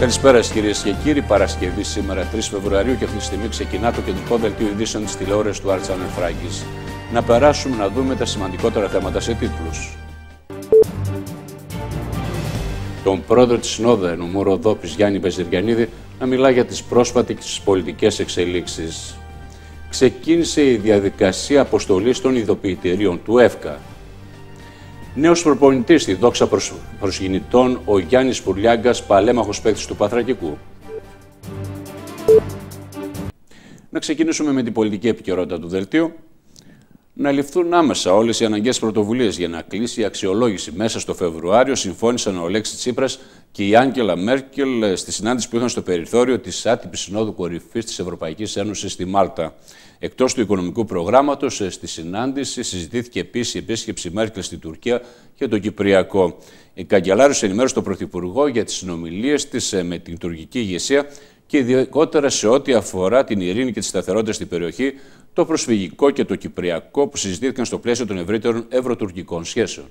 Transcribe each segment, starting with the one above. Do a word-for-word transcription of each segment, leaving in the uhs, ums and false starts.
Καλησπέρα κυρίες και κύριοι. Παρασκευή σήμερα τρεις Φεβρουαρίου και αυτή τη στιγμή ξεκινά το κεντρικό δελτίο ειδήσεων της τηλεόρασης του Art Channel Φράγκης. Να περάσουμε να δούμε τα σημαντικότερα θέματα σε τίτλους. Τον πρόεδρο της Συνόδου Νομού Ροδόπης Γιάννη Βεζιριανίδη να μιλά για τις πρόσφατες πολιτικές εξελίξεις. Ξεκίνησε η διαδικασία αποστολής των ειδοποιητηρίων του ΕΦΚΑ. Νέος προπονητής στη δόξα προσ... προσγεννητών, ο Γιάννης Πουρλιάγκας, παλέμαχος παίκτης του Παθρακικού. Να ξεκινήσουμε με την πολιτική επικαιρότητα του δελτίου. Να ληφθούν άμεσα όλες οι αναγκαίες πρωτοβουλίες για να κλείσει η αξιολόγηση μέσα στο Φεβρουάριο, συμφώνησαν ο Αλέξης Τσίπρας και η Άγγελα Μέρκελ στη συνάντηση που είχαν στο περιθώριο της άτυπης Συνόδου Κορυφής της Ευρωπαϊκής Ένωσης στη Μάλτα. Εκτός του οικονομικού προγράμματος, στη συνάντηση συζητήθηκε επίσης η επίσκεψη Μέρκελ στη Τουρκία και το Κυπριακό. Η καγκελάριος ενημέρωσε τον Πρωθυπουργό για τις συνομιλίες της με την τουρκική ηγεσία και ειδικότερα σε ό,τι αφορά την ειρήνη και τη σταθερότητα στην περιοχή, το προσφυγικό και το κυπριακό που συζητήθηκαν στο πλαίσιο των ευρύτερων ευρωτουρκικών σχέσεων.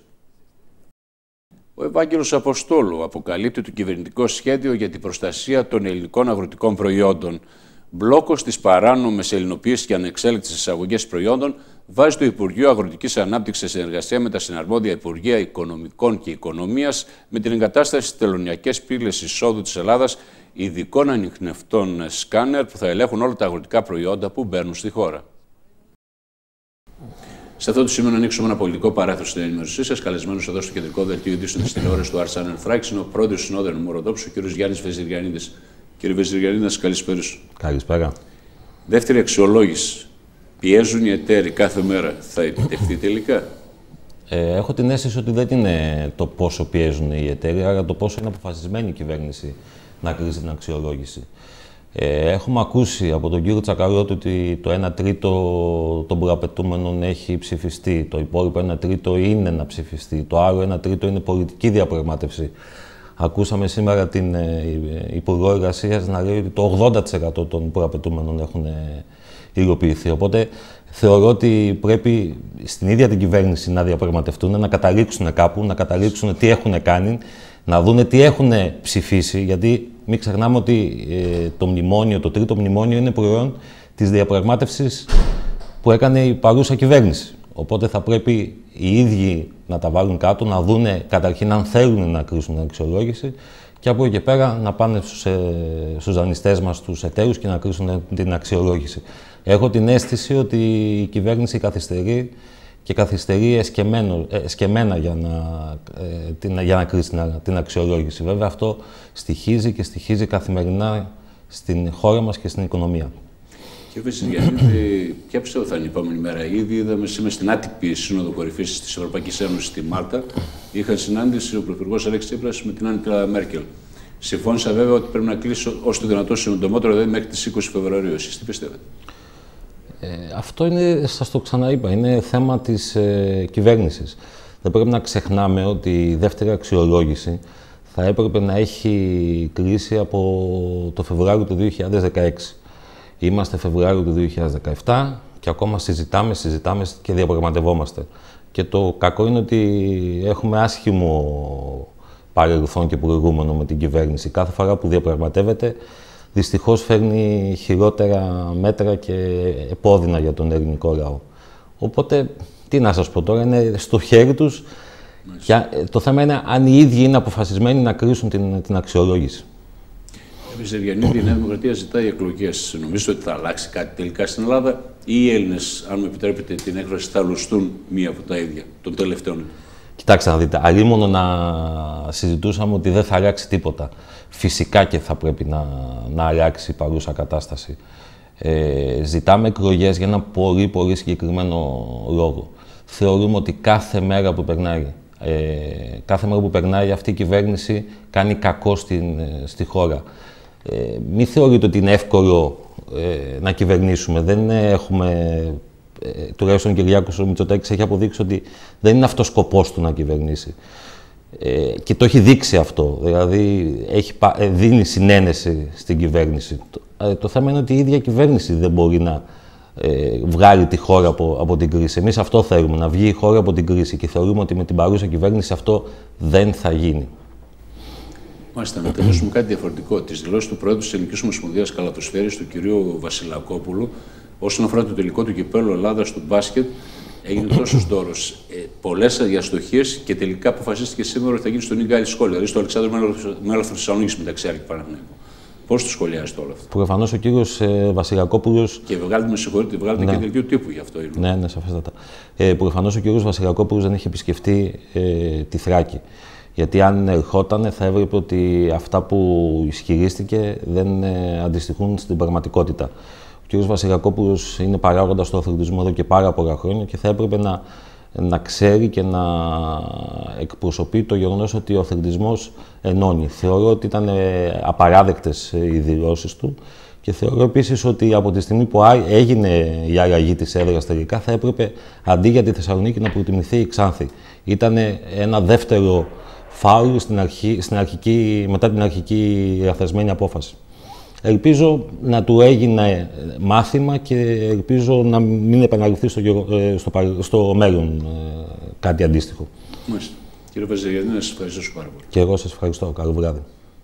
Ο Ευάγγελος Αποστόλου αποκαλύπτει το κυβερνητικό σχέδιο για την προστασία των ελληνικών αγροτικών προϊόντων. Μπλόκος στις παράνομες ελληνοποίησεις και ανεξέλεγκτες εισαγωγές προϊόντων βάζει το Υπουργείο Αγροτικής Ανάπτυξης σε συνεργασία με τα συναρμόδια Υπουργεία Οικονομικών και Οικονομίας με την εγκατάσταση στις τελωνειακές πύλες εισόδου της Ελλάδας ειδικών ανιχνευτών σκάνερ που θα ελέγχουν όλα τα αγροτικά προϊόντα που μπαίνουν στη χώρα. Σε αυτό το σημείο να ανοίξουμε ένα πολιτικό παράθυρο στην ενημέρωσή σας. Καλεσμένος εδώ στο κεντρικό δελτίο ειδήσεων της τηλεόρασης του Art Channel Φράγκης είναι ο πρόεδρος του Συνόδου Νομού Ροδόπης, ο κ. Γιάννης Βεζιριανίδης. Κύριε Βεζιριανίδη, να σας καλησπέρισω. Καλησπέρα. Δεύτερη αξιολόγηση. Πιέζουν οι εταίροι κάθε μέρα. Θα επιτευχθεί τελικά? Ε, έχω την αίσθηση ότι δεν είναι το πόσο πιέζουν οι εταίροι, αλλά το πόσο είναι αποφασισμένη η κυβέρνηση να κρίσει την αξιολόγηση. Ε, έχουμε ακούσει από τον κύριο Τσακαλώτου ότι το ένα τρίτο των προαπαιτούμενων έχει ψηφιστεί, το υπόλοιπο ένα τρίτο είναι να ψηφιστεί, το άλλο ένα τρίτο είναι πολιτική διαπραγμάτευση. Ακούσαμε σήμερα την Υπουργό Εργασίας να λέει ότι το ογδόντα τοις εκατό των προαπαιτούμενων έχουν υλοποιηθεί. Οπότε θεωρώ ότι πρέπει στην ίδια την κυβέρνηση να διαπραγματευτούν, να καταλήξουν κάπου, να καταλήξουν τι έχουν κάνει, να δούνε τι έχουν ψηφίσει, γιατί μην ξεχνάμε ότι ε, το μνημόνιο, το τρίτο μνημόνιο είναι προϊόν της διαπραγμάτευσης που έκανε η παρούσα κυβέρνηση. Οπότε θα πρέπει οι ίδιοι να τα βάλουν κάτω, να δούνε καταρχήν αν θέλουν να κρίσουν την αξιολόγηση και από εκεί και πέρα να πάνε στους, ε, στους δανειστές μας, τους εταίρους και να κρίσουν την αξιολόγηση. Έχω την αίσθηση ότι η κυβέρνηση καθυστερεί και καθυστερεί εσκεμμένο, εσκεμμένα για να, ε, την, για να κρίσει την, την αξιολόγηση. Βέβαια αυτό στοιχίζει και στοιχίζει καθημερινά στην χώρα μας και στην οικονομία. Κύριε Βεζιριανίδη, ποια πιστεύω θα είναι η επόμενη μέρα? Ήδη είδαμε σήμερα στην άτυπη Σύνοδο Κορυφής της Ευρωπαϊκής Ένωσης στη Μάλτα. Είχαν συνάντηση ο Πρωθυπουργός Αλέξης Τσίπρας με την Άγγελα Μέρκελ. Συμφώνησα βέβαια ότι πρέπει να κλείσει όσο το δυνατόν συντομότερο, δηλαδή μέχρι τις είκοσι Φεβρουαρίου. Εσείς τι πιστεύετε? Ε, αυτό είναι, σας το ξαναείπα, είναι θέμα της ε, κυβέρνησης. Δεν πρέπει να ξεχνάμε ότι η δεύτερη αξιολόγηση θα έπρεπε να έχει κλείσει από το Φεβρουάριο του δύο χιλιάδες δεκαέξι. Είμαστε Φεβρουάριο του δύο χιλιάδες δεκαεπτά και ακόμα συζητάμε, συζητάμε και διαπραγματευόμαστε. Και το κακό είναι ότι έχουμε άσχημο παρελθόν και προηγούμενο με την κυβέρνηση. Κάθε φορά που διαπραγματεύεται, δυστυχώς φέρνει χειρότερα μέτρα και επώδυνα για τον ελληνικό λαό. Οπότε, τι να σας πω τώρα, είναι στο χέρι τους. Και το θέμα είναι αν οι ίδιοι είναι αποφασισμένοι να κρίσουν την, την αξιολόγηση. Κύριε Βεζιριανίδη, η Νέα Δημοκρατία ζητάει εκλογές. Νομίζετε ότι θα αλλάξει κάτι τελικά στην Ελλάδα ή οι Έλληνες, αν μου επιτρέπετε την έκφραση, θα λουστούν μία από τα ίδια των τελευταίων? Κοιτάξτε να δείτε, αλλήμωνο να συζητούσαμε ότι δεν θα αλλάξει τίποτα. Φυσικά και θα πρέπει να, να αλλάξει η παρούσα κατάσταση. Ε, ζητάμε εκλογές για ένα πολύ πολύ συγκεκριμένο λόγο. Θεωρούμε ότι κάθε μέρα που περνάει, ε, κάθε μέρα που περνάει αυτή η κυβέρνηση κάνει κακό στην, στη χώρα. Ε, μην θεωρείτε ότι είναι εύκολο ε, να κυβερνήσουμε. Δεν έχουμε, ε, τουλάχιστον ο Κυριάκος ο Μητσοτάκης έχει αποδείξει ότι δεν είναι αυτός σκοπός του να κυβερνήσει. Ε, και το έχει δείξει αυτό, δηλαδή έχει, ε, δίνει συνένεση στην κυβέρνηση. Το, ε, το θέμα είναι ότι η ίδια κυβέρνηση δεν μπορεί να ε, βγάλει τη χώρα από, από την κρίση. Εμείς αυτό θέλουμε, να βγει η χώρα από την κρίση και θεωρούμε ότι με την παρούσα κυβέρνηση αυτό δεν θα γίνει. Μάλιστα, να τελειώσουμε κάτι διαφορετικό. Τις δηλώσεις του Προέδρου της Ελληνικής Ομοσπονδίας Καλαθοσφαίρισης, του κυρίου Βασιλακόπουλου, όσον αφορά το τελικό του κυπέλλου Ελλάδας του μπάσκετ, έγινε τόσο δώρος. Ε, πολλές αδιαστοχίες και τελικά αποφασίστηκε σήμερα ότι θα γίνει στο Νίγκαλη σχόλιο, δηλαδή στο Αλεξάνδρου Μέλλο Θεσσαλονίκης μεταξύ Άρη και Παναθηναϊκού. Πώς το σχολιάζετε όλο αυτό? Προφανώς ο κύριος ε, Βασιλακόπουλος. Και βγάλετε, με συγχωρείτε, βγάλετε ναι. και δελτίο τύπου γι' αυτό. Είναι. Ναι, ναι, σαφέστατα. Ε, Προφανώς ο κύριος Βασιλακόπουλος δεν έχει επισκεφτεί ε, τη Θράκη. Γιατί αν ερχόταν θα έβλεπε ότι αυτά που ισχυρίστηκε δεν ε, αντιστοιχούν στην πραγματικότητα. Ο κύριος Βασιλακόπουλος είναι παράγοντας του αθλητισμού εδώ και πάρα πολλά χρόνια και θα έπρεπε να, να ξέρει και να εκπροσωπεί το γεγονός ότι ο αθλητισμός ενώνει. Θεωρώ ότι ήταν απαράδεκτες οι δηλώσεις του και θεωρώ επίσης ότι από τη στιγμή που έγινε η αλλαγή της έδρας τελικά θα έπρεπε αντί για τη Θεσσαλονίκη να προτιμηθεί η Ξάνθη. Ήταν ένα δεύτερο φάουλ στην αρχή, στην αρχική, μετά την αρχική λαθασμένη απόφαση. Ελπίζω να του έγινε μάθημα και ελπίζω να μην επαναληφθεί στο, στο, στο μέλλον κάτι αντίστοιχο. Μάλιστα. Κύριε Βαζελιανή, να σας ευχαριστήσω πάρα πολύ. Και εγώ σας ευχαριστώ. Καλό βράδυ.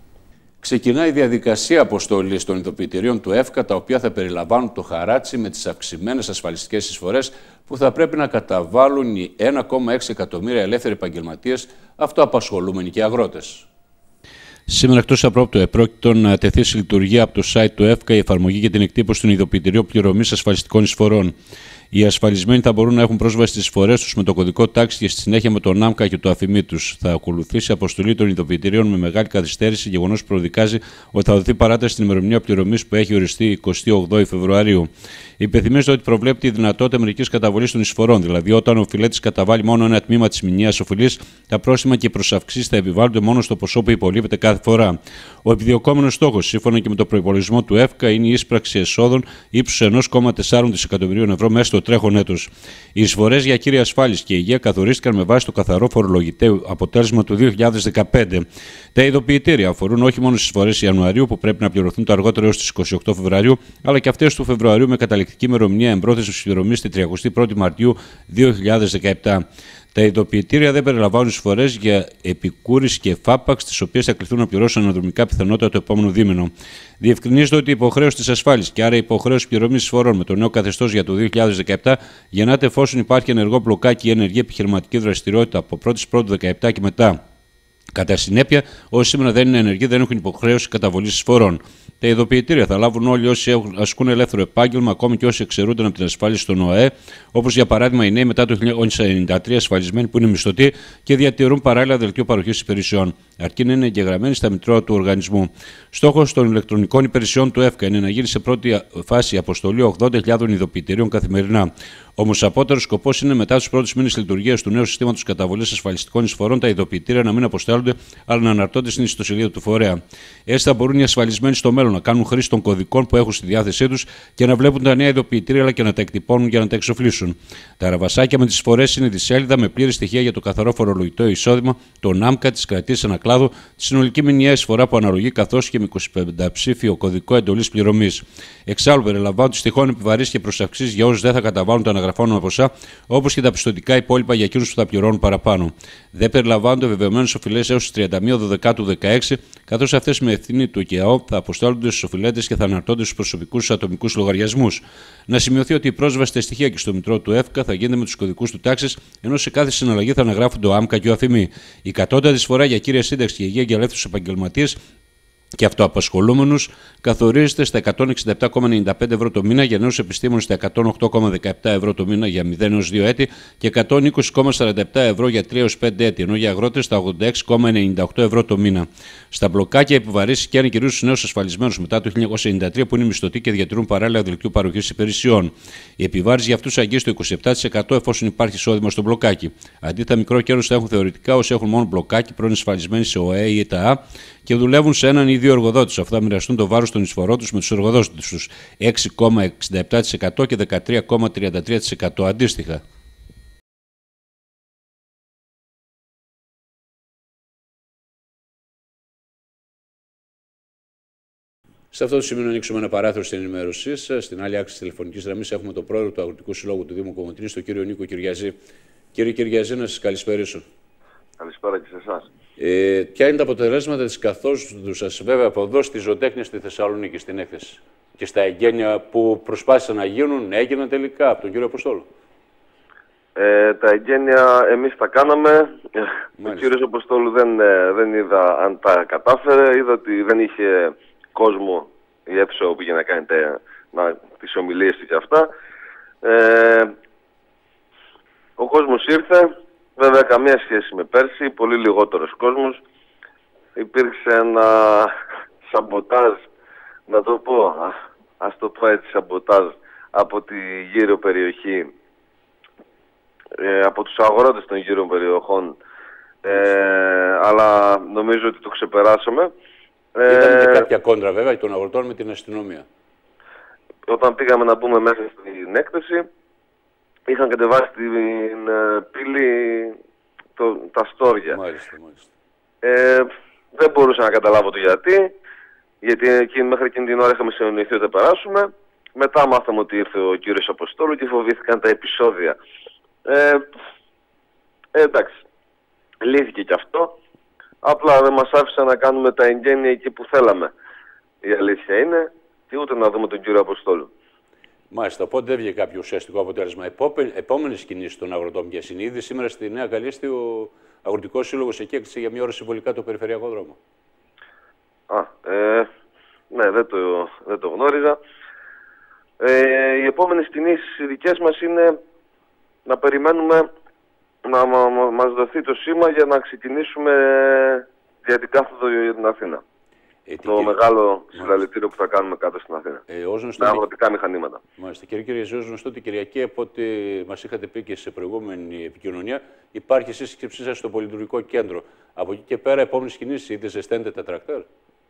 Ξεκινάει η διαδικασία αποστολής των ειδοποιητηρίων του ΕΦΚΑ, τα οποία θα περιλαμβάνουν το χαράτσι με τις αυξημένες ασφαλιστικές εισφορές που θα πρέπει να καταβάλουν οι ένα κόμμα έξι εκατομμύρια ελεύθεροι επαγγελματίες, αυτοαπασχολούμενοι και αγρότες. Σήμερα, εκτός απρόπτου, επρόκειτο να τεθεί σε λειτουργία από το site του ΕΦΚΑ η εφαρμογή για την εκτύπωση των ειδοποιητηρίων πληρωμής ασφαλιστικών εισφορών. Οι ασφαλισμένοι θα μπορούν να έχουν πρόσβαση στις εισφορές τους με το κωδικό τάξη και στη συνέχεια με τον ΆΜΚΑ και το αφημί τους. Θα ακολουθήσει αποστολή των ειδοποιητηρίων με μεγάλη καθυστέρηση, γεγονός που προδικάζει ότι θα δοθεί παράταση στην ημερομηνία πληρωμής που έχει οριστεί εικοστή όγδοη Φεβρουαρίου. Υπενθυμίζω ότι προβλέπει τη δυνατότητα μερικής καταβολής των εισφορών, δηλαδή όταν ο οφειλέτης καταβάλει μόνο ένα τμήμα της μηνιαίας οφειλής, τα πρόστιμα και οι προσαυξήσεις θα επιβάλλονται μόνο στο ποσό που υπολείπεται κάθε φορά. Ο επιδιωκόμενος στόχος, σύμφωνα και με το προϋπολογισμό του ΕΦΚΑ, είναι η ίσπραξη εσόδων ύψους ενός κόμμα τέσσερα δισεκατομμυρίων ευρώ μέσα στο τρέχον έτος. Οι εισφορές για κύρια ασφάλιση και υγεία καθορίστηκαν με βάση το καθαρό φορολογητέο αποτέλεσμα του δύο χιλιάδες δεκαπέντε. Τα ειδοποιητήρια αφορούν όχι μόνο στις εισφορές Ιανουαρίου που πρέπει να πληρωθούν το αργότερο έως τις εικοστή ογδόη Φεβρουαρίου, αλλά και αυτές του Φεβρουαρίου με καταληκτική ημερομηνία εμπρόθεσμης πληρωμής τη τριαντή πρώτη Μαρτίου δύο χιλιάδες δεκαεπτά. Τα ειδοποιητήρια δεν περιλαμβάνουν εισφορές για επικούρηση και φάπαξ, τις οποίες θα κληθούν να πληρώσουν αναδρομικά πιθανότητα το επόμενο δίμηνο. Διευκρινίζεται ότι η υποχρέωση της ασφάλισης και άρα η υποχρέωση πληρωμής εισφορών με το νέο καθεστώς για το δύο χιλιάδες δεκαεπτά γεννάται εφόσον υπάρχει ενεργό μπλοκάκι ή ενεργή επιχειρηματική δραστηριότητα από πρώτη Πρώτου δεκαεπτά και μετά. Κατά συνέπεια, όσοι σήμερα δεν είναι ενεργοί δεν έχουν υποχρέωση καταβολής εισφορών. Τα ειδοποιητήρια θα λάβουν όλοι όσοι ασκούν ελεύθερο επάγγελμα, ακόμη και όσοι εξαιρούνται από την ασφάλιση στον ΟΑΕ, όπως για παράδειγμα οι νέοι μετά το χίλια εννιακόσια ενενήντα τρία ασφαλισμένοι που είναι μισθωτοί και διατηρούν παράλληλα δελτίο παροχής υπηρεσιών, αρκεί να είναι εγγεγραμμένοι στα μητρώα του οργανισμού. Στόχος των ηλεκτρονικών υπηρεσιών του ΕΦΚΑ είναι να γίνει σε πρώτη φάση αποστολή ογδόντα χιλιάδων ειδοποιητηρίων καθημερινά. Όμως, απότερος σκοπός είναι μετά τους πρώτους μήνες λειτουργίας του νέου συστήματος καταβολής ασφαλιστικών εισφορών τα ειδοποιητήρια να μην αποστέλλονται, αλλά να αναρτώνται στην ιστοσελίδα του φορέα. Έτσι, θα μπορούν οι ασφαλισμένοι στο μέλλον να κάνουν χρήση των κωδικών που έχουν στη διάθεσή τους και να βλέπουν τα νέα ειδοποιητήρια, αλλά και να τα εκτυπώνουν για να τα εξοφλήσουν. Τα ραβασάκια με τις εισφορές είναι τη σέλιδα με πλήρη στοιχεία για το καθαρό φορολογητό εισόδημα, τον ΆΜΚΑ, τις κρατήσεις ανακλάδου, τη συνολική μηνιαία εισφορά που αναλογεί, καθώς και με εικοσιπενταψήφιο κωδικό εντολής πληρωμής. Εξάλλου, περιλαμβάνουν τις τυχόν επιβαρύσεις και προσαυξήσεις για όσους δεν θα καταβάλουν τα αναγραφώνομα ποσά, όπως και τα πιστωτικά υπόλοιπα για εκείνους που θα πληρώνουν παραπάνω. Δεν περιλαμβάνονται βεβαιωμένες οφειλές έως τις τριάντα μία Δεκεμβρίου του δύο χιλιάδες δεκαέξι, καθώς αυτές με ευθύνη του ΚΕΑΟ θα αποστέλλονται στους οφειλέτες και θα αναρτώνται στους προσωπικούς ατομικούς λογαριασμούς. Να σημειωθεί ότι η πρόσβαση στα στοιχεία και στο μητρό του ΕΦΚΑ θα γίνεται με τους κωδικούς του τάξης, ενώ σε κάθε συναλλαγή θα αναγράφονται ο ΆΜΚΑ και ο αφημί. Η κατώτατη εισφορά για κύρια σύνταξη και υγεία για ελεύθερους επαγγελματίες και αυτοαπασχολούμενους καθορίζεται στα εκατόν εξήντα επτά κόμμα ενενήντα πέντε ευρώ το μήνα, για νέους επιστήμονες στα εκατόν οκτώ κόμμα δεκαεπτά ευρώ το μήνα για μηδέν έως δύο έτη και εκατόν είκοσι κόμμα σαράντα επτά ευρώ για τρία έως πέντε έτη, ενώ για αγρότες στα ογδόντα έξι κόμμα ενενήντα οκτώ ευρώ το μήνα. Στα μπλοκάκια επιβαρύσεις και κυρίως στους νέους ασφαλισμένους μετά το χίλια εννιακόσια ενενήντα τρία που είναι μισθωτοί και διατηρούν παράλληλα δελτίο παροχής υπηρεσιών. Η επιβάρηση για αυτούς αγγίζει το είκοσι επτά τοις εκατό εφόσον υπάρχει εισόδημα στο μπλοκάκι. Αντίθετα, μικρό κέρδος θα έχουν θεωρητικά όσοι έχουν μόνο μπλοκάκι πρώην ασφαλισμένοι σε ΟΑΕ ή ΕΤΑΑ και δουλεύουν σε έναν ή δύο εργοδότες. Αυτά θα μοιραστούν το βάρος των εισφορών τους με τους εργοδότες τους έξι κόμμα εξήντα επτά τοις εκατό και δεκατρία κόμμα τριάντα τρία τοις εκατό αντίστοιχα. Σε αυτό το σημείο να ανοίξουμε ένα παράθυρο στην ενημέρωσή σας. Στην άλλη άκρη της τηλεφωνικής γραμμής έχουμε τον πρόεδρο του Αγροτικού Συλλόγου του Δήμου Κομοτηνής, τον κύριο Νίκο Κυριαζή. Κύριε Κυριαζή, να σας καλησπερίσω. Καλησπέρα και σε εσάς. Ε, ποια είναι τα αποτελέσματα της καθόδου σας, βέβαια, από εδώ στη Ζωοτέχνη στη Θεσσαλονίκη, στην έκθεση? Και στα εγγένεια που προσπάθησαν να γίνουν, έγιναν τελικά από τον κύριο Αποστόλου? Ε, τα εγγένεια εμείς τα κάναμε. Μάλιστα. Ο κύριος Αποστόλου δεν, δεν είδα αν τα κατάφερε. Είδα ότι δεν είχε κόσμο η αίθουσα που πήγε να κάνει να, τις ομιλίες του και αυτά. Ε, ο κόσμος ήρθε. Βέβαια καμία σχέση με πέρσι. Πολύ λιγότερος κόσμος. Υπήρξε ένα σαμποτάζ, να το πω, α, ας το πω έτσι, σαμποτάζ από τη γύρω περιοχή. Ε, από τους αγρότες των γύρω περιοχών, ε, αλλά νομίζω ότι το ξεπεράσαμε. Ήταν και κάποια κόντρα βέβαια των αγροτών με την αστυνομία. Όταν πήγαμε να μπούμε μέσα στην έκθεση, είχαν κατεβάσει την ε, πύλη το, τα στόρια. Μάλιστα, μάλιστα. Ε, δεν μπορούσα να καταλάβω το γιατί, γιατί εκεί, μέχρι εκείνη την ώρα είχαμε συνοηθεί ότι θα περάσουμε. Μετά μάθαμε ότι ήρθε ο κύριος Αποστόλου και φοβήθηκαν τα επεισόδια. Ε, ε, εντάξει, λύθηκε και αυτό, απλά δεν μας άφησε να κάνουμε τα εγγένεια εκεί που θέλαμε, η αλήθεια είναι, και ούτε να δούμε τον κύριο Αποστόλου. Μάλιστα, οπότε δεν βγήκε κάποιο ουσιαστικό αποτέλεσμα. Επόμενες κινήσεις των αγροτών ποιες είναι? Ήδη σήμερα στη Νέα Καλίστη ο Αγροτικός Σύλλογος εκεί έκλεισε για μια ώρα συμβολικά το περιφερειακό δρόμο. Α, ε, ναι, δεν το, δεν το γνώριζα. Ε, οι επόμενες κινήσεις οι δικές μας είναι να περιμένουμε να μα, μα, μας δοθεί το σήμα για να ξεκινήσουμε για την κάθοδο για την Αθήνα. Ε, το κύριε... μεγάλο συλλαλητήριο που θα κάνουμε κάτω στην Αθήνα. Ε, με αγροτικά μηχανήματα. Μάλιστα. Κύριε Κυριαζή, ως γνωστό την Κυριακή, από ό,τι μας είχατε πει και σε προηγούμενη επικοινωνία, υπάρχει σύσκεψή σας στο Πολυλειτουργικό Κέντρο. Από εκεί και πέρα, επόμενες κινήσεις, είτε ζεσταίνετε τα τρακτέρ?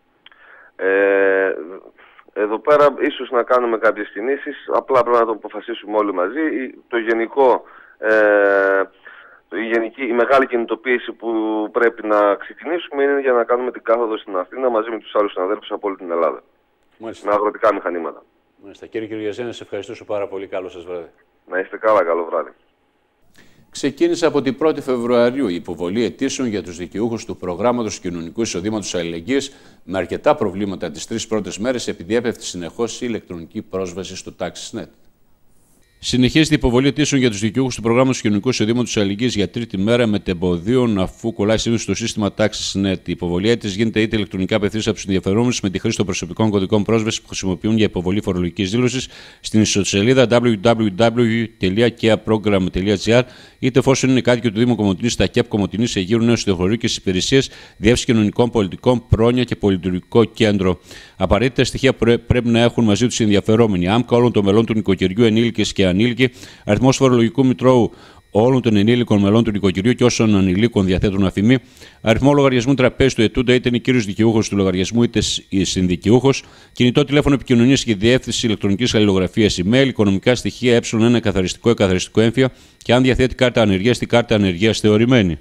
Ε, εδώ πέρα ίσως να κάνουμε κάποιες κινήσεις, απλά πρέπει να το αποφασίσουμε όλοι μαζί. Το γενικό, ε, η, γενική, η μεγάλη κινητοποίηση που πρέπει να ξεκινήσουμε είναι για να κάνουμε την κάθοδο στην Αθήνα μαζί με τους άλλους συναδέλφους από όλη την Ελλάδα. Μάλιστα. Με αγροτικά μηχανήματα. Μάλιστα. Κύριε Κυριαζή, να σε ευχαριστήσω πάρα πολύ. Καλό σας βράδυ. Να είστε καλά, καλό βράδυ. Ξεκίνησε από την πρώτη Φεβρουαρίου η υποβολή αιτήσεων για τους δικαιούχους του προγράμματος κοινωνικού εισοδήματος αλληλεγγύης, με αρκετά προβλήματα τις τρεις πρώτες μέρες, επειδή έπεφτε συνεχώς η ηλεκτρονική πρόσβαση στο TaxisNet. Συνεχίζεται η υποβολή αιτήσεων για τους δικαιούχους του προγράμματος κοινωνικού εισοδήματος αλληλεγγύης για τρίτη μέρα μετεμποδίων, αφού κολλάει σήμερα στο σύστημα TaxisNet. Η υποβολή αίτησης γίνεται είτε ηλεκτρονικά απευθείας από τους ενδιαφερόμενους με τη χρήση των προσωπικών κωδικών πρόσβασης που χρησιμοποιούν για υποβολή φορολογικής δήλωσης στην ιστοσελίδα double-u double-u double-u τελεία kea program τελεία gr, είτε εφόσον είναι κάτοικοι του Δήμου Κομοτηνής στα ΚΕΠ Κομοτηνής, Αιγύρου Νέου Στεχωρίου και στις υπηρεσίες διεύθυνση κοινωνικών πολιτικών, πρόνοια και πολυλειτουργικό κέντρο. Απαραίτητα στοιχεία πρέπει να έχουν μαζί τους οι ενδιαφερόμενοι. άμκα όλων των μελών του νοικοκυριού, ενήλικες και ανήλικοι, αριθμός φορολογικού μητρώου όλων των ενήλικων μελών του νοικοκυριού και όσων ανηλίκων διαθέτουν αφημί, αριθμό λογαριασμού τραπέζι του ετούντα, είτε είναι κύριος δικαιούχος του λογαριασμού είτε συνδικαιούχος, κινητό τηλέφωνο επικοινωνίας και διεύθυνση ηλεκτρονικής αλληλογραφίας email, οικονομικά στοιχεία ε1 καθαριστικό, εκαθαριστικό έμφυα και αν διαθέτει κάρτα ανεργίας, τη κάρτα ανεργίας θεωρημένη.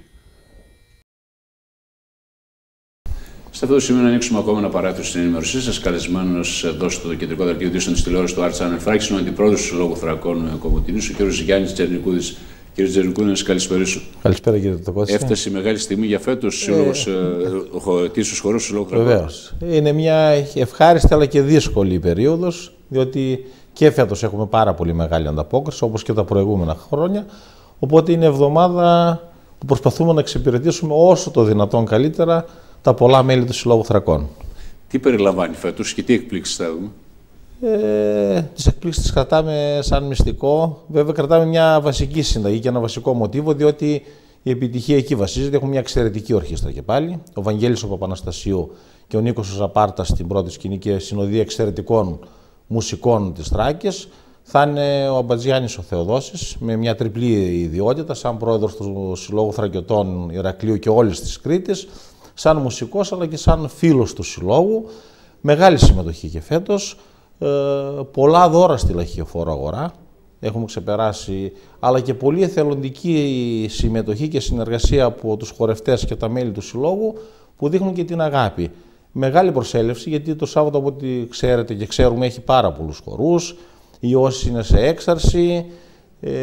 Σε αυτό το σημείο να ανοίξουμε ακόμα ένα παράθυρο στην ενημέρωσή σας. Καλεσμένος εδώ στο κεντρικό δελτίο ειδήσεων της τηλεόρασης του Art Channel Φράκης, είναι ο αντιπρόεδρος του Συλλόγου Θρακών Κομοτηνής, ο κ. Γιάννης Τζερνικούδης. Κύριε Τζερνικούδη, να σας καλησπερίσω. Καλησπέρα, κύριε Τοκώση. Έφτασε η μεγάλη στιγμή για φέτος ε... ο ετήσιος χορός του Συλλόγου Θρακών. Βεβαίως. Είναι μια ευχάριστη αλλά και δύσκολη περίοδος, διότι και φέτος έχουμε πάρα πολύ μεγάλη ανταπόκριση, όπως και τα προηγούμενα χρόνια. Οπότε είναι εβδομάδα που προσπαθούμε να εξυπηρετήσουμε όσο το δυνατόν καλύτερα τα πολλά μέλη του Συλλόγου Θρακών. Τι περιλαμβάνει φέτος και τι εκπλήξεις θα δούμε? Ε, τις εκπλήξεις τις κρατάμε σαν μυστικό. Βέβαια κρατάμε μια βασική συνταγή και ένα βασικό μοτίβο, διότι η επιτυχία εκεί βασίζεται. Έχουμε μια εξαιρετική ορχήστρα και πάλι. Ο Βαγγέλης ο Παπαναστασίου και ο Νίκος ο Ζαπάρτας στην πρώτη σκηνή και συνοδεία εξαιρετικών μουσικών της Θράκης. Θα είναι ο Αμπατζιάννης ο Θεοδόσης με μια τριπλή ιδιότητα, σαν πρόεδρος του Συλλόγου Θρακιωτών Ηρακλείου και όλης της Κρήτης, σαν μουσικός αλλά και σαν φίλος του Συλλόγου. Μεγάλη συμμετοχή και φέτος. Ε, πολλά δώρα στη λαχιοφόρο αγορά. Έχουμε ξεπεράσει, αλλά και πολύ εθελοντική συμμετοχή και συνεργασία από τους χορευτές και τα μέλη του Συλλόγου που δείχνουν και την αγάπη. Μεγάλη προσέλευση, γιατί το Σάββατο, από ό,τι ξέρετε και ξέρουμε, έχει πάρα πολλούς χορούς. Η Όση είναι σε έξαρση. Ε,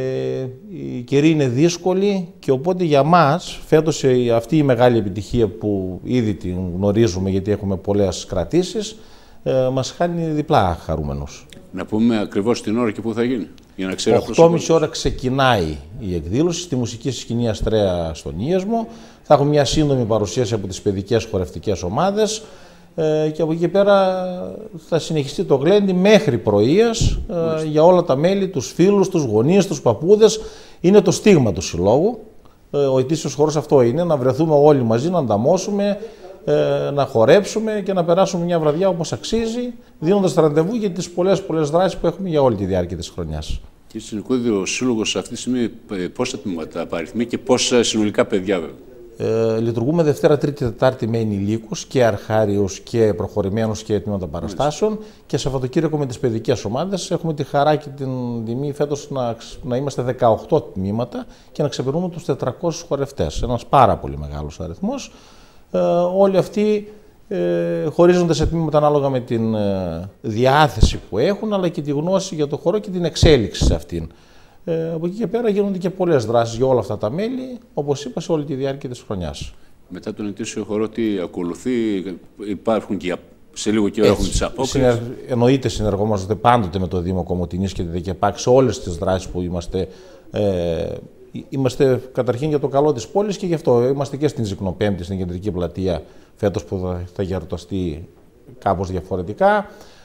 η καιρή είναι δύσκολη και οπότε για μας φέτος αυτή η μεγάλη επιτυχία που ήδη την γνωρίζουμε γιατί έχουμε πολλές κρατήσεις ε, μας κάνει διπλά χαρούμενους. Να πούμε ακριβώς την ώρα και πού θα γίνει. οκτώ και μισή ώρα ξεκινάει η εκδήλωση στη μουσική σκηνή Αστρέα στον Ίεσμο. Θα έχουμε μια σύντομη παρουσίαση από τις παιδικές χορευτικές ομάδες ε, και από εκεί και πέρα θα συνεχιστεί το γλέντι μέχρι πρωίας ε, για όλα τα μέλη, τους φίλους, τους γονείς, τους παππούδες. Είναι το στίγμα του συλλόγου. Ε, ο ετήσιος χορός αυτό είναι, να βρεθούμε όλοι μαζί, να ανταμώσουμε, ε, να χορέψουμε και να περάσουμε μια βραδιά όπως αξίζει, δίνοντας ραντεβού για τις πολλές πολλές δράσεις που έχουμε για όλη τη διάρκεια της χρονιάς. Κύριε Τσενικούδη, ο Σύλλογος αυτή τη στιγμή πόσα τμήματα απαριθμεί και πόσα συνολικά παιδιά βέβαια? Ε, λειτουργούμε Δευτέρα, Τρίτη, Τετάρτη με ενηλίκους και αρχάριους και προχωρημένους και τμήματα παραστάσεων και Σαββατοκύριακο με τις παιδικές ομάδες. Έχουμε τη χαρά και την τιμή φέτος να, να είμαστε δεκαοκτώ τμήματα και να ξεπερνούμε τους τετρακόσιους χορευτές. Ένας πάρα πολύ μεγάλος αριθμός. Ε, όλοι αυτοί ε, χωρίζονται σε τμήματα ανάλογα με την ε, διάθεση που έχουν, αλλά και τη γνώση για το χώρο και την εξέλιξη σε αυτήν. Ε, από εκεί και πέρα γίνονται και πολλές δράσεις για όλα αυτά τα μέλη, όπως είπα, σε όλη τη διάρκεια της χρονιάς. Μετά τον ετήσιο χώρο, τι ακολουθεί, υπάρχουν και σε λίγο καιρό έχουν τις απόκρισεις. Συνεργ... Εννοείται συνεργόμαστε πάντοτε με το Δήμο Κομοτηνής και τη ΔΕΚΕΠΑΚ σε όλες τις δράσεις που είμαστε. Ε, είμαστε καταρχήν για το καλό της πόλης και γι' αυτό είμαστε και στην Ζυκνοπέμπτη, στην κεντρική πλατεία, φέτος που θα, θα γιορταστεί κάπως διαφορετικά.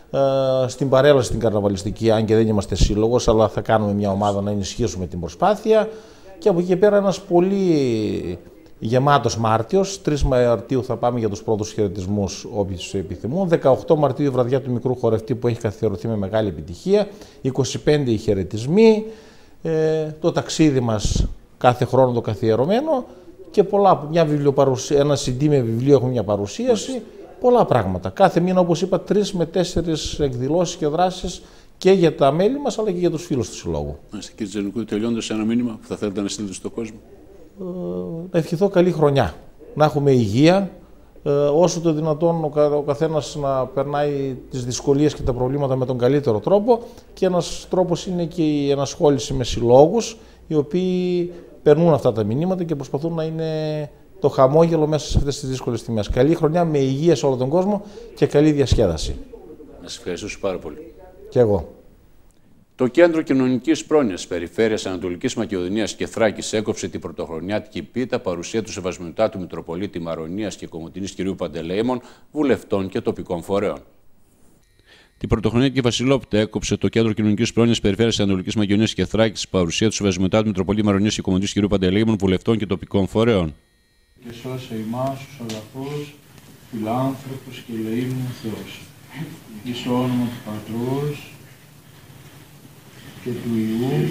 Uh, στην παρέλαση στην καρναβαλιστική, αν και δεν είμαστε σύλλογος, αλλά θα κάνουμε μια ομάδα να ενισχύσουμε την προσπάθεια. Και από εκεί και πέρα ένας πολύ γεμάτος Μάρτιος. τρεις Μαρτίου θα πάμε για τους πρώτους χαιρετισμούς όποιους επιθυμούν. δεκαοκτώ Μαρτίου η βραδιά του μικρού χορευτή που έχει καθιερωθεί με μεγάλη επιτυχία. είκοσι πέντε οι χαιρετισμοί. Ε, το ταξίδι μας κάθε χρόνο το καθιερωμένο. Και πολλά, μια βιβλιοπαρουσία, ένα σι ντι με βιβλίο έχουμε μια παρουσίαση. Πολλά πράγματα. Κάθε μήνα, όπως είπα, τρεις με τέσσερις εκδηλώσεις και δράσεις και για τα μέλη μας, αλλά και για τους φίλους του Συλλόγου. Μάλιστα, κύριε Τσενικούδη, τελειώντας ένα μήνυμα που θα θέλετε να στείλετε στον κόσμο. Ε, να ευχηθώ καλή χρονιά. Να έχουμε υγεία. Ε, όσο το δυνατόν ο, κα, ο καθένας να περνάει τις δυσκολίες και τα προβλήματα με τον καλύτερο τρόπο. Και ένας τρόπος είναι και η ενασχόληση με συλλόγους, οι οποίοι περνούν αυτά τα μηνύματα και προσπαθούν να είναι το χαμόγελο μέσα σε αυτές τις δύσκολες στιγμές. Καλή χρονιά με υγεία σε όλο τον κόσμο και καλή διασκέδαση. Να σας ευχαριστήσω πάρα πολύ. Και εγώ. Το Κέντρο Κοινωνικής Πρόνοιας Περιφέρειας Ανατολικής Μακεδονίας και Θράκης έκοψε την πρωτοχρονιάτικη πίτα παρουσία του Σεβασμιωτάτου Μητροπολίτη Μαρονίας και Κομοτηνής κ. Παντελεήμων, βουλευτών και τοπικών φορέων. Την πρωτοχρονιάτικη Βασιλόπιτα έκοψε το Κέντρο Κοινωνικής Πρόνοιας Περιφέρειας Ανατολικής Μακεδονίας και Θράκης παρουσία του Σεβασμιωτάτου Μητροπολίτη Μαρονίας και Κομοτηνής κ. Παντελεήμων, βουλευτών και τοπικών φορέων. Και σώσε ημάς τους αγαθούς, φιλάνθρωπους και ελεήμων Θεός. Εις το όνομα του Πατρός και του Υιού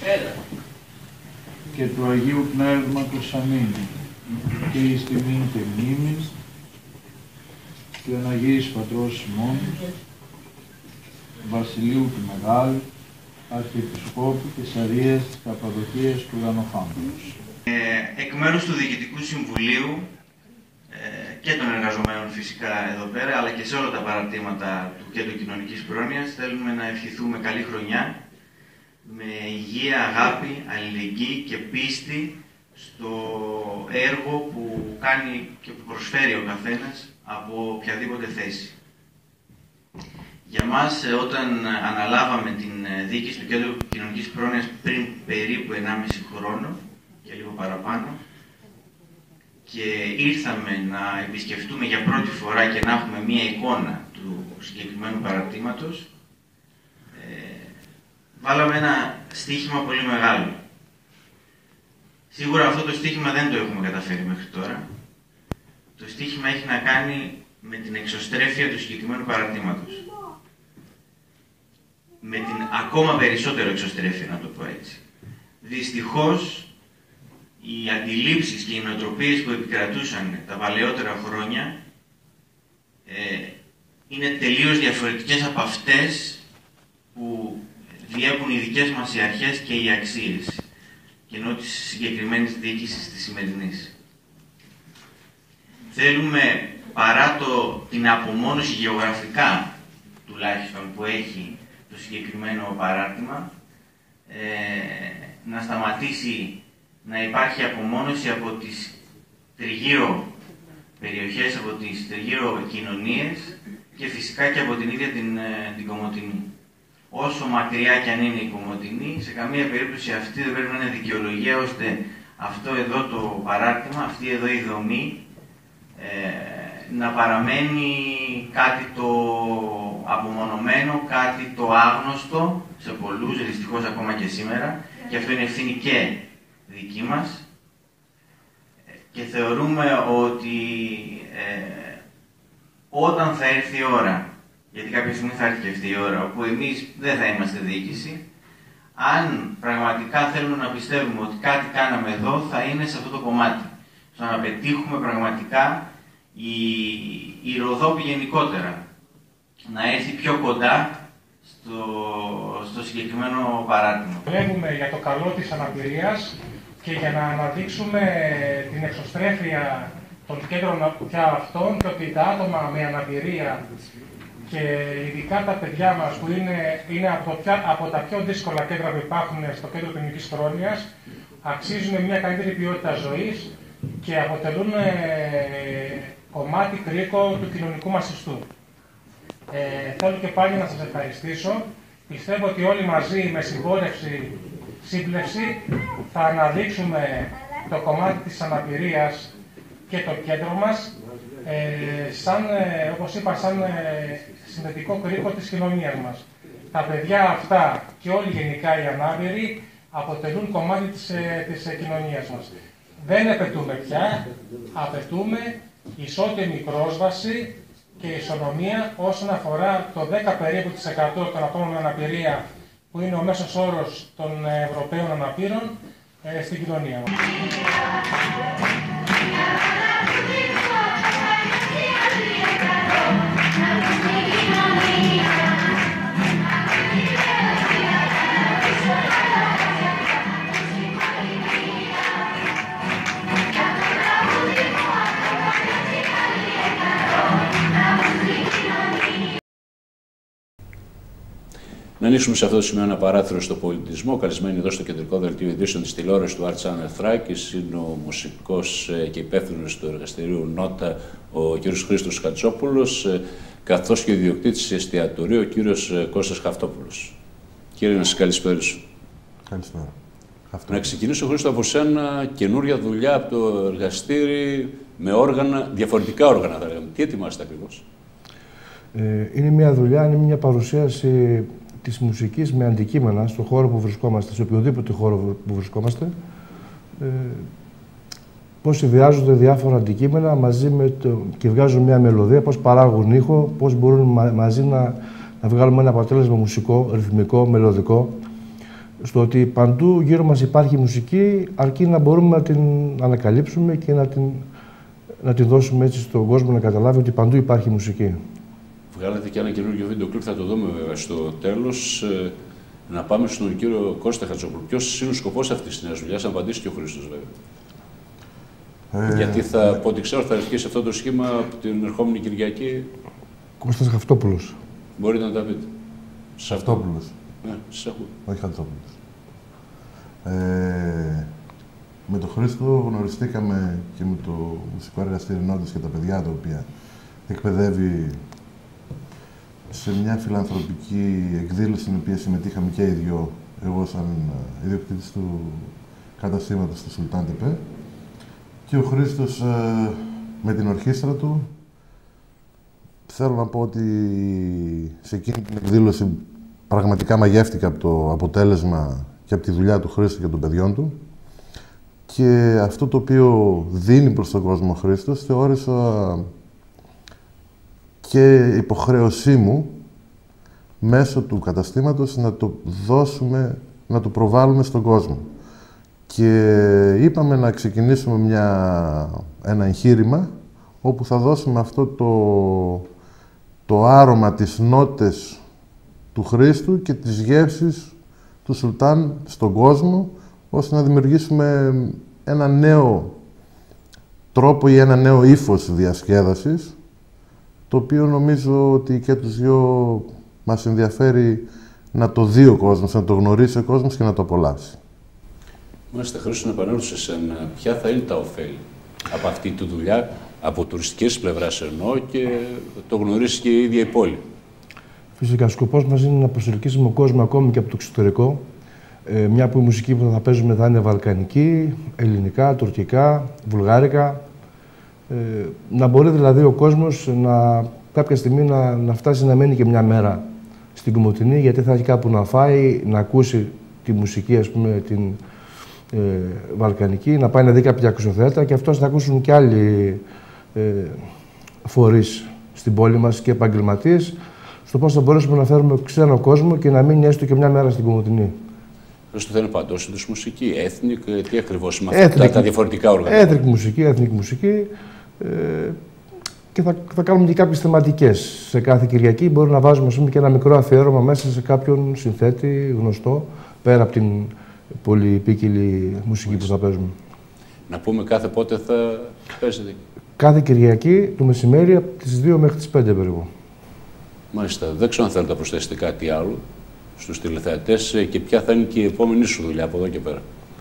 και του Αγίου Πνεύματος αμήν. Και εις τιμήν και μνήμης του εν Αγίης Πατρός ημών, Βασιλείου του Μεγάλου, Αρχιεπισκόπου Κεσαρίας της Καπαδοκίας του Γανοχάμπρος. Ε, εκ μέρους του Διοικητικού Συμβουλίου ε, και των εργαζομένων φυσικά εδώ πέρα, αλλά και σε όλα τα παραρτήματα του Κέντρου Κοινωνικής Πρόνοιας, θέλουμε να ευχηθούμε καλή χρονιά με υγεία, αγάπη, αλληλεγγύη και πίστη στο έργο που κάνει και που προσφέρει ο καθένας από οποιαδήποτε θέση. Για μας, όταν αναλάβαμε την διοίκηση του Κέντρου Κοινωνικής Πρόνοιας πριν περίπου ενάμιση χρόνο, και λίγο παραπάνω, και ήρθαμε να επισκεφτούμε για πρώτη φορά και να έχουμε μία εικόνα του συγκεκριμένου παραρτήματος, ε, βάλαμε ένα στοίχημα πολύ μεγάλο. Σίγουρα αυτό το στοίχημα δεν το έχουμε καταφέρει μέχρι τώρα. Το στοίχημα έχει να κάνει με την εξωστρέφεια του συγκεκριμένου παραρτήματος. Με την ακόμα περισσότερο εξωστρέφεια, να το πω έτσι. Δυστυχώς, οι αντιλήψεις και οι νοοτροπίες που επικρατούσαν τα παλαιότερα χρόνια ε, είναι τελείως διαφορετικές από αυτές που διέπουν οι δικές μας οι αρχές και οι αξίες, και ενώ της συγκεκριμένης διοίκησης της σημερινής. Θέλουμε, παρά το, την απομόνωση γεωγραφικά τουλάχιστον που έχει το συγκεκριμένο παράρτημα, ε, να σταματήσει να υπάρχει απομόνωση από τις τριγύρω περιοχές, από τις τριγύρω κοινωνίες και φυσικά και από την ίδια την, την Κομοτηνή. Όσο μακριά κι αν είναι η Κομοτηνή, σε καμία περίπτωση αυτή δεν πρέπει να είναι δικαιολογία ώστε αυτό εδώ το παράρτημα, αυτή εδώ η δομή, ε, να παραμένει κάτι το απομονωμένο, κάτι το άγνωστο σε πολλούς, δυστυχώς ακόμα και σήμερα, και αυτό είναι ευθύνη και δική μας. Και θεωρούμε ότι ε, όταν θα έρθει η ώρα, γιατί κάποια στιγμή θα έρθει και αυτή η ώρα, όπου εμείς δεν θα είμαστε διοίκηση, αν πραγματικά θέλουμε να πιστεύουμε ότι κάτι κάναμε εδώ, θα είναι σε αυτό το κομμάτι. Στο να πετύχουμε πραγματικά η, η Ροδόπη γενικότερα να έρθει πιο κοντά στο, στο συγκεκριμένο παράδειγμα. Βλέπουμε για το καλό της αναπηρίας και για να αναδείξουμε την εξωστρέφεια των κέντρων πια αυτών και ότι τα άτομα με αναπηρία και ειδικά τα παιδιά μας που είναι, είναι από, πια, από τα πιο δύσκολα κέντρα που υπάρχουν στο κέντρο κοινωνικής πρόνοιας αξίζουν μια καλύτερη ποιότητα ζωής και αποτελούν ε, κομμάτι κρίκο του κοινωνικού μας ιστού. Ε, θέλω και πάλι να σας ευχαριστήσω. Πιστεύω ότι όλοι μαζί με συμπόρευση, σύμπλευση θα αναδείξουμε το κομμάτι της αναπηρίας και το κέντρο μας ε, σαν, ε, όπως είπα, σαν ε, συνδετικό κρίκο της κοινωνίας μας. Τα παιδιά αυτά και όλοι γενικά οι ανάπηροι αποτελούν κομμάτι της, ε, της ε, κοινωνίας μας. Δεν απαιτούμε πια, απαιτούμε ισότιμη πρόσβαση και ισονομία όσον αφορά το δέκα περίπου της εκατό των ατόμων με αναπηρία που είναι ο μέσος όρος των Ευρωπαίων αναπήρων ε, στην κοινωνία μας. Να ανοίξουμε σε αυτό το σημείο ένα παράθυρο στο πολιτισμό. Καλεσμένοι εδώ στο κεντρικό δελτίο ειδήσεων της τηλεόρασης του Art Channel Θράκης είναι ο μουσικός και υπεύθυνος του εργαστηρίου Νότα, ο κ. Χρήστος Χατσόπουλος, καθώς και ο ιδιοκτήτης εστιατορίου, ο κ. Κώστας Χαυτόπουλος. Κύριε, να σας καλησπέρισω. Καλησπέρα. Να ξεκινήσω, Χρήστο, από σένα καινούρια δουλειά από το εργαστήρι με όργανα, διαφορετικά όργανα θα λέγαμε. Τι ετοιμάζετε ακριβώς? Ε, είναι μια δουλειά, είναι μια παρουσίαση της μουσικής με αντικείμενα στον χώρο που βρισκόμαστε, σε οποιοδήποτε χώρο που βρισκόμαστε. Ε, πώς συνδυάζονται διάφορα αντικείμενα μαζί με το, και βγάζουν μια μελωδία, πώς παράγουν ήχο, πώς μπορούν μα, μαζί να, να βγάλουμε ένα αποτέλεσμα μουσικό, ρυθμικό, μελωδικό. Στο ότι παντού γύρω μας υπάρχει μουσική, αρκεί να μπορούμε να την ανακαλύψουμε και να την, να την δώσουμε έτσι στον κόσμο να καταλάβει ότι παντού υπάρχει μουσική. Βγάλατε και ένα καινούργιο βίντεο κλιπ, θα το δούμε βέβαια στο τέλος. Ε, να πάμε στον κύριο Κώστα Χατσόπουλο. Ποιος είναι ο σκοπός αυτής της νέας δουλειάς, να απαντήσει και ο Χρήστος βέβαια. Ε, Γιατί θα, από ό,τι ξέρω, θα αρχίσει αυτό το σχήμα από την ερχόμενη Κυριακή. Κώστας Χαυτόπουλος. Μπορείτε να τα πείτε. Χαυτόπουλος. Ναι, σας ακούω. Όχι Χατσόπουλος. Ε, με τον Χρήστο γνωριστήκαμε και με το μουσικό εργαστήριο Νότας και τα παιδιά τα οποία εκπαιδεύει σε μια φιλανθρωπική εκδήλωση στην οποία συμμετείχαμε και οι δυο, εγώ σαν ιδιοκτήτης του καταστήματος του Σουλτάν Τεπέ και ο Χρήστος ε, με την ορχήστρα του. Θέλω να πω ότι σε εκείνη την εκδήλωση πραγματικά μαγεύτηκα από το αποτέλεσμα και από τη δουλειά του Χρήστου και των παιδιών του και αυτό το οποίο δίνει προς τον κόσμο ο Χρήστος θεώρησα και υποχρέωσή μου μέσω του καταστήματος να το δώσουμε, να το προβάλλουμε στον κόσμο. Και είπαμε να ξεκινήσουμε μια, ένα εγχείρημα όπου θα δώσουμε αυτό το, το άρωμα της νότες του Χρήστου και της γεύσης του Σουλτάν στον κόσμο, ώστε να δημιουργήσουμε ένα νέο τρόπο ή ένα νέο ύφος διασκέδασης, το οποίο νομίζω ότι και τους δύο μας ενδιαφέρει να το δει ο κόσμος, να το γνωρίσει ο κόσμος και να το απολαύσει. Μάλιστα, Χρήστο, να επανέλθω σε σένα. Ποια θα είναι τα ωφέλη από αυτή τη δουλειά, από τουριστικής πλευράς εννοώ, και το γνωρίσει και η ίδια η πόλη? Φυσικά, σκοπός μας είναι να προσελκύσουμε κόσμο ακόμη και από το εξωτερικό. Ε, μια που η μουσική που θα παίζουμε θα είναι βαλκανική, ελληνικά, τουρκικά, βουλγάρικα. Ε, να μπορεί δηλαδή ο κόσμος να, κάποια στιγμή να, να φτάσει να μένει και μια μέρα στην Κομοτηνή, γιατί θα έχει κάπου να φάει, να ακούσει τη μουσική, ας πούμε, την ε, βαλκανική, να πάει να δει κάποια ακουσιοθέατα, και αυτό θα ακούσουν και άλλοι ε, φορείς στην πόλη μας και επαγγελματίες, στο πώς θα μπορέσουμε να φέρουμε ξένο κόσμο και να μείνει έστω και μια μέρα στην Κομοτηνή. Χρήστο, θα είναι παντός είδους μουσική, ethnic, τι ακριβώς με αυτά τα διαφορετικά όργανα? Ethnic μουσική, ethnic μουσική. Ε, και θα, θα κάνουμε και κάποιες θεματικές. Σε κάθε Κυριακή μπορεί να βάζουμε, ας πούμε, και ένα μικρό αφιέρωμα μέσα σε κάποιον συνθέτη γνωστό, πέρα από την πολυεπίκυλη μουσική Μάλιστα. που θα παίζουμε. Να πούμε κάθε πότε θα παίζετε? Κάθε Κυριακή το μεσημέρι από τις δύο μέχρι τις πέντε περίπου. Μάλιστα. Δεν ξέρω αν θέλετε να προσθέσετε κάτι άλλο στους τηλεθεατές και ποια θα είναι και η επόμενη σου δουλειά από εδώ και πέρα.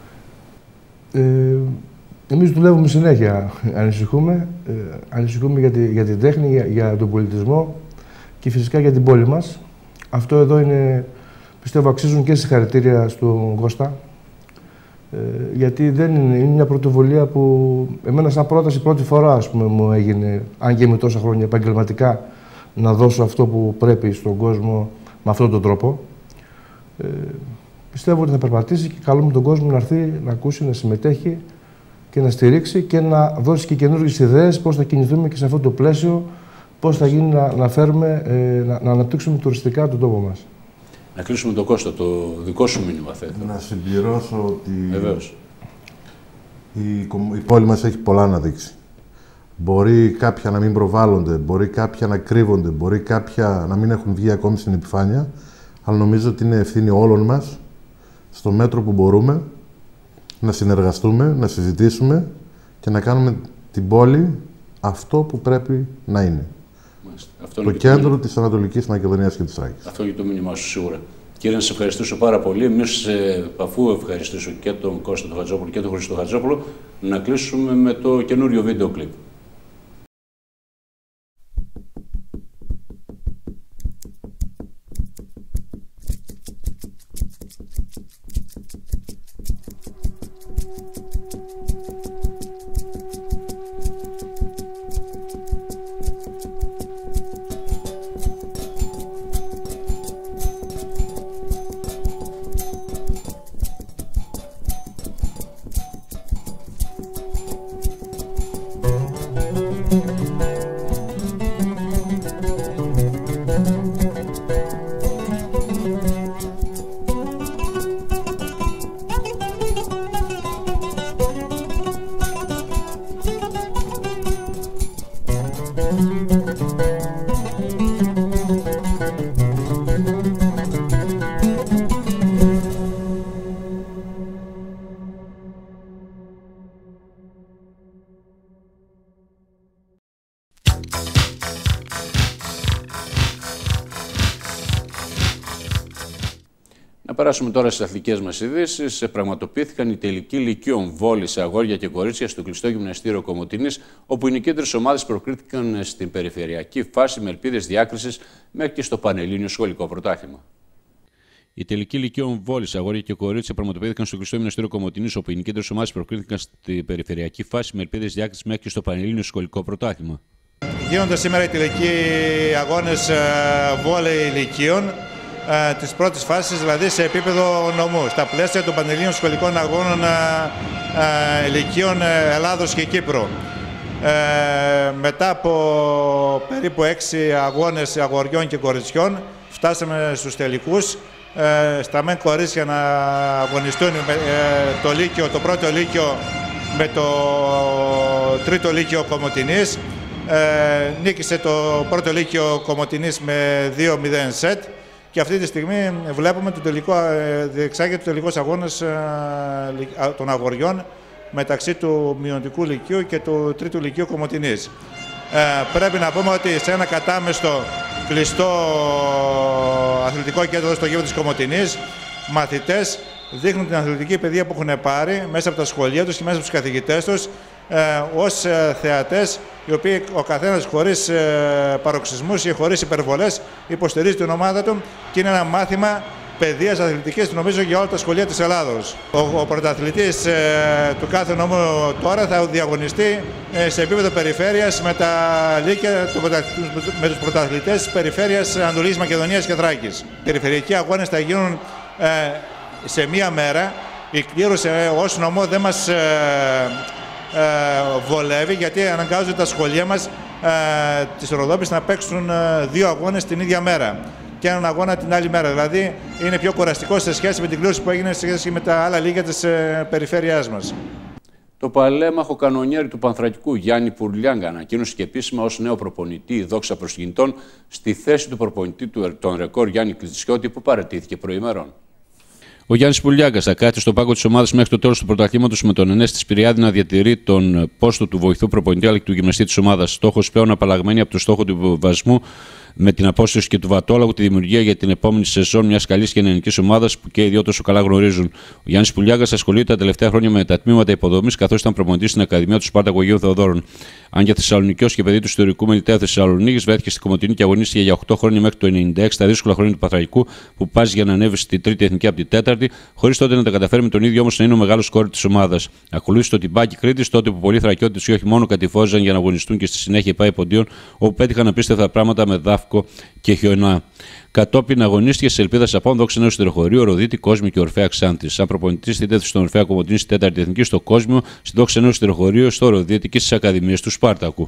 Ε, εμείς δουλεύουμε συνέχεια. Ανησυχούμε, ε, ανησυχούμε για, τη, για την τέχνη, για, για τον πολιτισμό και φυσικά για την πόλη μας. Αυτό εδώ είναι, πιστεύω, αξίζουν και συγχαρητήρια στον Κώστα. Ε, γιατί δεν είναι, είναι μια πρωτοβουλία που εμένα σαν πρόταση πρώτη φορά, ας πούμε, μου έγινε, αν και είμαι τόσα χρόνια επαγγελματικά, να δώσω αυτό που πρέπει στον κόσμο με αυτόν τον τρόπο. Ε, πιστεύω ότι θα περπατήσει και καλούμε τον κόσμο να έρθει, να ακούσει, να συμμετέχει και να στηρίξει και να δώσει και καινούργιες ιδέες πώς θα κινηθούμε και σε αυτό το πλαίσιο, πώς θα γίνει να, να φέρουμε, ε, να, να αναπτύξουμε τουριστικά τον τόπο μας. Να κλείσουμε τον Κώστα, το δικό σου μήνυμα θα ήθελα. Να συμπληρώσω ότι Βεβαίως. Η, η πόλη μας έχει πολλά να δείξει. Μπορεί κάποια να μην προβάλλονται, μπορεί κάποια να κρύβονται, μπορεί κάποια να μην έχουν βγει ακόμη στην επιφάνεια, αλλά νομίζω ότι είναι ευθύνη όλων μας, στο μέτρο που μπορούμε, να συνεργαστούμε, να συζητήσουμε και να κάνουμε την πόλη αυτό που πρέπει να είναι. Αυτό το είναι κέντρο το... της Ανατολικής Μακεδονίας και της Θράκης. Αυτό είναι το μήνυμά σου σίγουρα. Κύριε, να σε ευχαριστήσω πάρα πολύ. Εμείς, αφού ευχαριστήσω και τον Κώστα τον Χατζόπουλο και τον Χρήστο Χατζόπουλο, να κλείσουμε με το καινούριο βίντεο κλιπ. Να περάσουμε τώρα στις αθλητικές μας ειδήσεις. Πραγματοποιήθηκαν οι τελικοί λυκείων βόλεϊ σε αγόρια και κορίτσια στο κλειστό γυμναστήριο Κομοτηνής, όπου οι νικήτρες ομάδες προκρίθηκαν στην περιφερειακή φάση με ελπίδες διάκρισης μέχρι και στο Πανελλήνιο Σχολικό Πρωτάθλημα. Οι τελικοί λυκείων βόλεϊ σε αγόρια και κορίτσια πραγματοποιήθηκαν στο κλειστό γυμναστήριο Κομοτηνής, όπου οι νικήτρες ομάδες προκρίθηκαν στην περιφερειακή φάση με ελπίδες διάκρισης μέχρι και στο Πανελλήνιο Σχολικό Πρωτάθλημα. Γίνονται σήμερα οι τελικοί αγώνες βόλεϊ λυκείων. Της πρώτης φάσης, δηλαδή σε επίπεδο νομού, στα πλαίσια των Πανελλήνιων Σχολικών Αγώνων Λυκείων Ελλάδος και Κύπρου. Ε, μετά από περίπου έξι αγώνες αγοριών και κοριτσιών, φτάσαμε στους τελικούς. Ε, στα μεν κορίτσια να αγωνιστούν με, ε, το, λύκειο, το πρώτο λύκειο με το τρίτο λύκειο Κομοτηνής. Ε, νίκησε το πρώτο λύκειο Κομοτηνής με δύο μηδέν σετ. Και αυτή τη στιγμή βλέπουμε το τελικό, διεξάγεται το τελικός αγώνας των αγοριών μεταξύ του μειονοτικού λυκείου και του τρίτου λυκείου Κομοτηνής. Ε, πρέπει να πούμε ότι σε ένα κατάμεστο κλειστό αθλητικό κέντρο στο γήπεδο της Κομοτηνής. Μαθητές δείχνουν την αθλητική παιδεία που έχουν πάρει μέσα από τα σχολεία τους και μέσα από τους καθηγητές τους ε, ως ε, θεατές, οι οποίοι ο καθένας χωρίς ε, παροξισμούς ή χωρίς υπερβολές υποστηρίζει την ομάδα του και είναι ένα μάθημα παιδείας αθλητικής, νομίζω, για όλα τα σχολεία της Ελλάδος. Ο, ο πρωταθλητής ε, του κάθε νομού τώρα θα διαγωνιστεί ε, σε επίπεδο περιφέρειας με τα λύκεια, το, με τους πρωταθλητές της περιφέρειας Ανατολικής Μακεδονίας και Θράκης. Οι περιφερειακοί αγώνες θα γίνουν ε, σε μία μέρα. Η κλήρωση ε, ως νομό δεν μας ε, ε, βολεύει, γιατί αναγκάζονται τα σχολεία μας ε, της Ροδόπης να παίξουν ε, δύο αγώνες την ίδια μέρα και έναν αγώνα την άλλη μέρα. Δηλαδή είναι πιο κουραστικό σε σχέση με την κλήρωση που έγινε σε σχέση με τα άλλα λίγα της ε, περιφέρειάς μας. Το παλέμαχο κανονιέρι του Πανθρακικού Γιάννη Πουρλιάγκα ανακοίνωσε και επίσημα ως νέο προπονητή η δόξα προσκυνητών στη θέση του προπονητή του των ρεκόρ Γιάννη Κλιτσιώτη, που παραιτήθηκε προημερών. Ο Γιάννης Πουρλιάγκας θα κάθεται στον πάγκο της ομάδας μέχρι το τέλος του πρωταθλήματος, με τον Ενέστη Σπυριάδη να διατηρεί τον πόστο του βοηθού προπονητή αλλά και του γυμναστή της ομάδας. Στόχος πλέον απαλλαγμένη από το στόχο του βασμού με την απόσταση και του βατόλαγου, τη δημιουργία για την επόμενη σεζόν μιας καλής και ελληνικής ομάδας που και οι δύο τόσο καλά γνωρίζουν. Ο Γιάννης Πουρλιάγκας ασχολείται τα τελευταία χρόνια με τα τμήματα υποδομής, καθώς ήταν προπονητής στην Ακαδημία του Σπάρτακου Αγίου Θεοδόρων. Αν και Θεσσαλονικιός και παιδί του ιστορικού Μελιτέα Θεσσαλονίκης, βρέθηκε στην Κομοτηνή και αγωνίστηκε για οκτώ χρόνια μέχρι το ενενήντα έξι, τα δύσκολα χρόνια του Πανθρακικού, που πάζει για να ανέβει στη τρίτη εθνική από την τέταρτη, χωρίς τότε να τα καταφέρει με τον ίδιο όμως να είναι ο μεγάλος σκόρερ της ομάδας. Ακολούθησε το τυμπάκι Κρήτης, τότε που πολλοί Θρακιώτες όχι μόνο κατηφόριζαν για να αγωνιστούν και στη συνέχεια πάει Ποντίων, όπου πέτυχαν απίστευτα πράγματα με Δάφκο και Χιονά. Κατόπιν αγωνίστηκε σε Ελπίδα Σαπών, Δόξα Νέου Σιδηροχωρίου, Ροδίτη, Κόσμιο και Ορφαία Ξάνθης. Σαν προπονητή, θητεύθηκε στον Ορφαία Κομοτηνή στη τέταρτη εθνική, στο Κόσμιο, στη Δόξα Νέου Σιδηροχωρίου, στο Ροδίτη και στις Ακαδημίες του Σπάρτακου.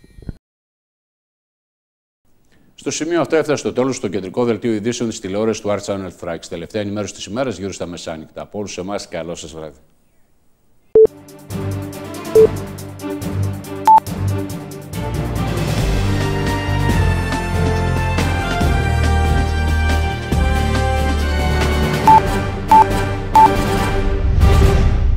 Στο σημείο αυτό έφτασε στο τέλος το κεντρικό δελτίο ειδήσεων της τηλεόρασης του Art Channel Thrax. Τελευταία ενημέρωση της ημέρας γύρω στα μεσάνυχτα. Από όλους εμάς, καλό σας βράδυ.